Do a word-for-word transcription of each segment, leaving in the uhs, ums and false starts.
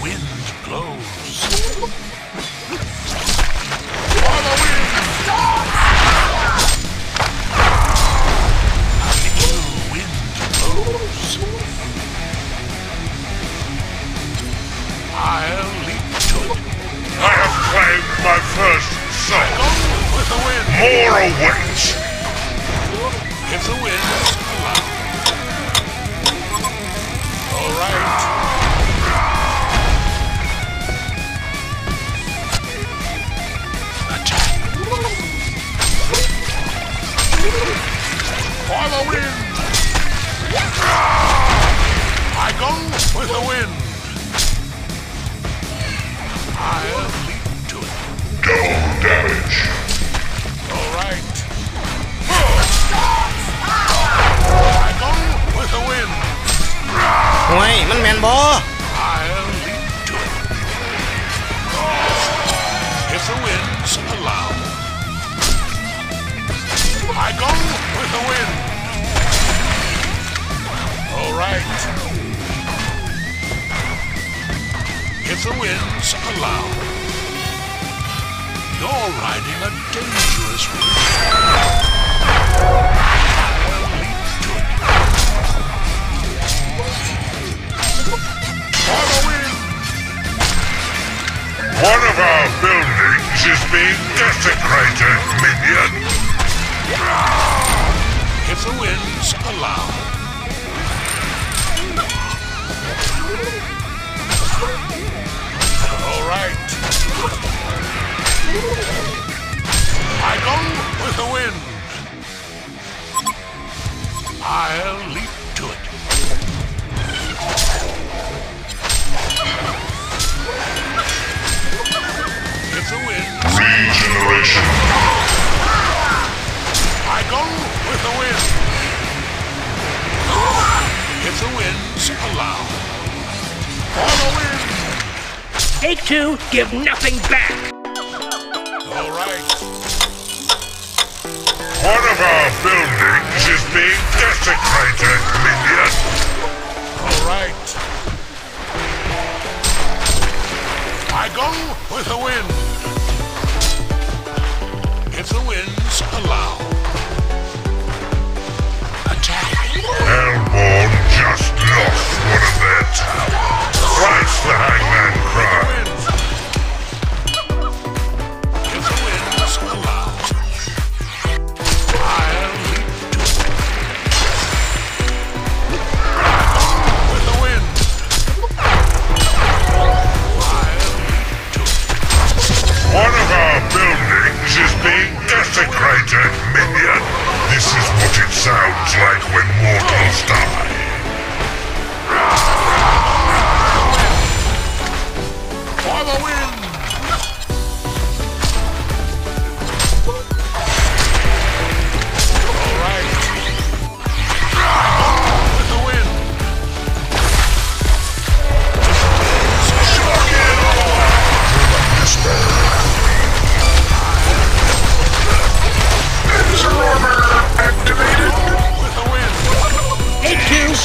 wind blows. For the wind! A little wind blows. I'll leap to it. I have claimed my first soul. Go with the wind. More awaits. If the winds allow. All right. Attack. For the wind. I go with the wind. I'll leap to it. Double damage. All right. I go with the wind. โอ้ยมันแมนบอ I'll leap to it. If the winds allow. I go with the wind. All right. If the winds allow. You're riding a dangerous wind. I'll leap to it. For the wind! One of our buildings is being desecrated, minion. If the winds allow. All right. I go with the wind. I'll leap to it. If the wind, Regeneration. I go with the wind. If the winds allow. For the wind. Take two, give nothing back. All right. One of our buildings is being desecrated, minion. All right. I go with the wind. If the winds allow. Attack. Hellborn just lost one of their towers. Thrice the hangman cries. If the winds allow. I'll leap to it. I go with the wind. I'll leap to it. One of our buildings is being desecrated, minion. This is what it sounds like when mortals die. For the wind! All right. With the wind. Take two,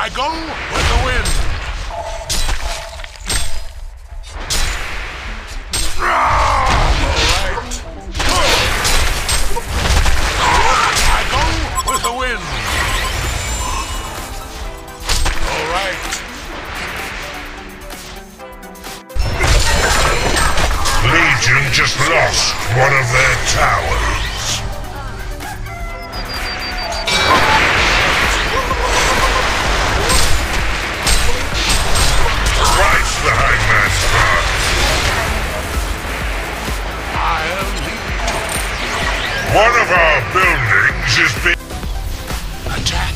I go with the wind. Alright. I go with the wind. Alright. Legion just lost one of their towers. Christ, the Hangman's Club. I'll lead. One of our buildings is being... Attack.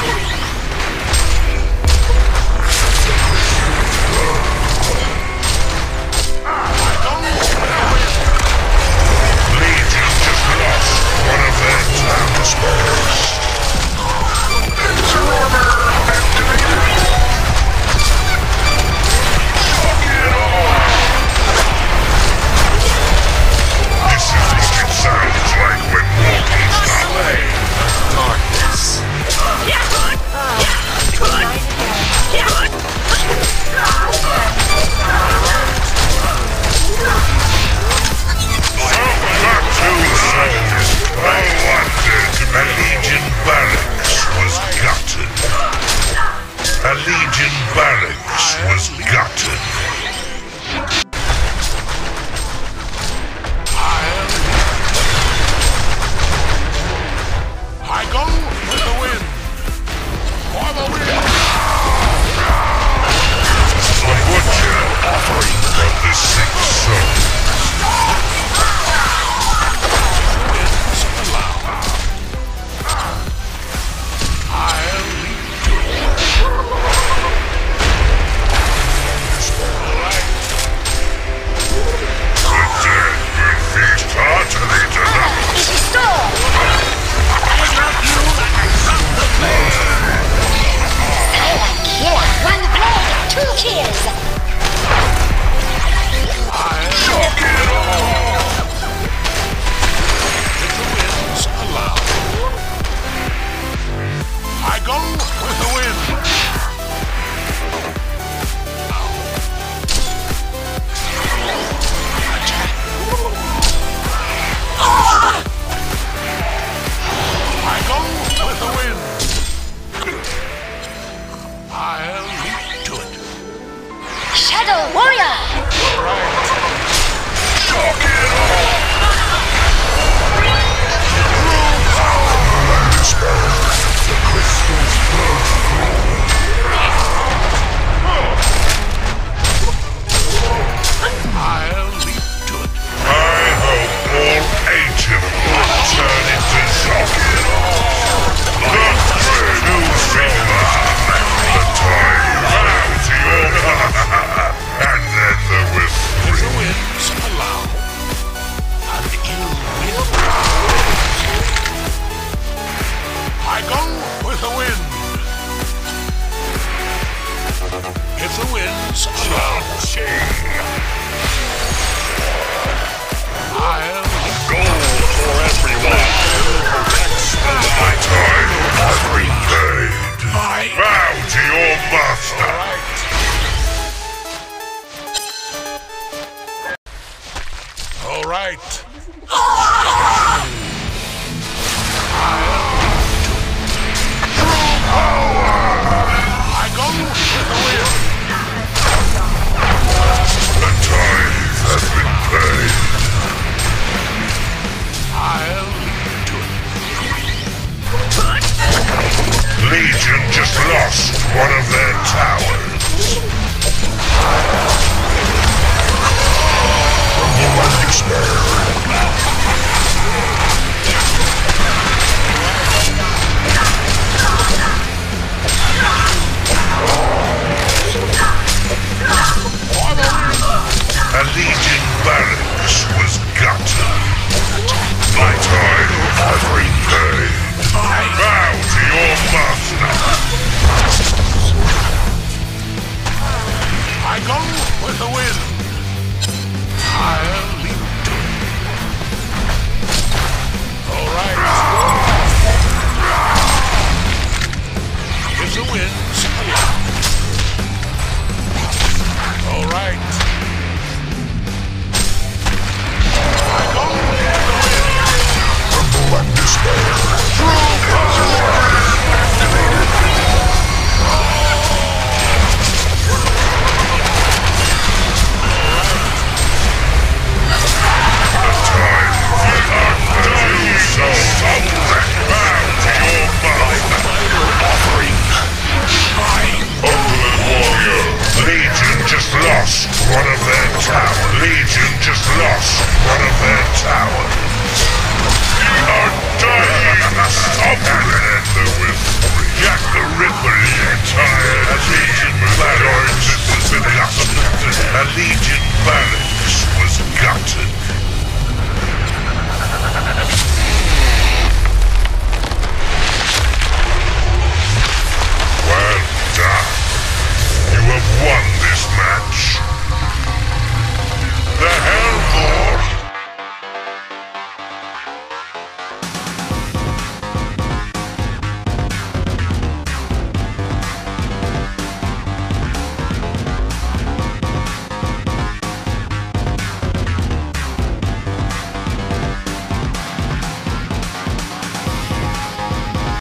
Legion just lost one of their towers. This is what it sounds like when mortals die. Darkness. Not too soldiers. I wondered. A Legion barracks was gutted. A Legion barracks was gutted. I go with the wind. For the wind. The butcher offering from the six souls. Winds allow. I'll lead to it. Alright. The dead will feast heartily tonight. It's a storm! I love you and I love the flame. Silent killer! One blade, two kills! I'll shock it all. If the winds allow. I go with the wind. Attack. I go with the wind. I'll leap to it. Shadow Warrior! Right. Shock it all. I'll leap to it. I hope all eight of you turn into socket. The two finger. The time bound to your and then there will If the three. winds allow, an ill wind. I go with the wind. If the winds allow, I'll Gold for everyone. My time has been paid. I Bow to your master. all right. I go with the wind. The time has been paid. I'll leap to it. Legion just lost one of their towers. A Legion barracks was gutted. My time has been paid. Bow to your master. I go with the wind. I'll leap to it. tower. A dying sovereign.